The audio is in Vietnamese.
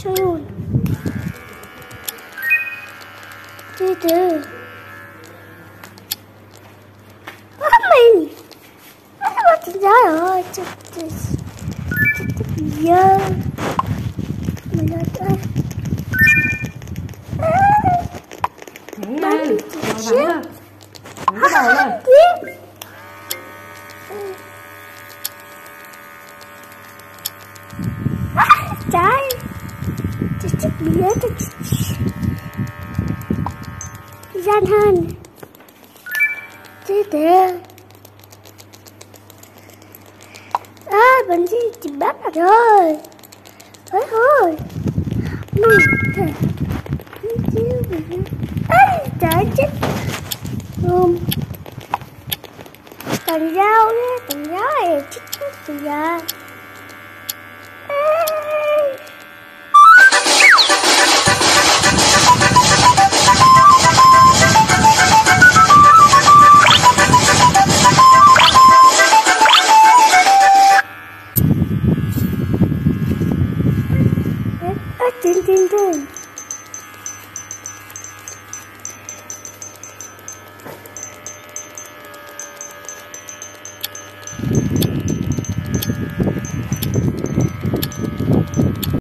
Sao luôn? Từ từ. Mình có chuyện đó rồi. Chết giờ. Mình nói tới. Thẳng lên. Thẳng lên. Thẳng cái đầu lên. Trái. Chết bia. Gian hơn. Thế thế. Mình chỉ bắt rồi. Thôi. Mình trời chết. Cần rau đấy, cần rau này chết bây giờ. Tin.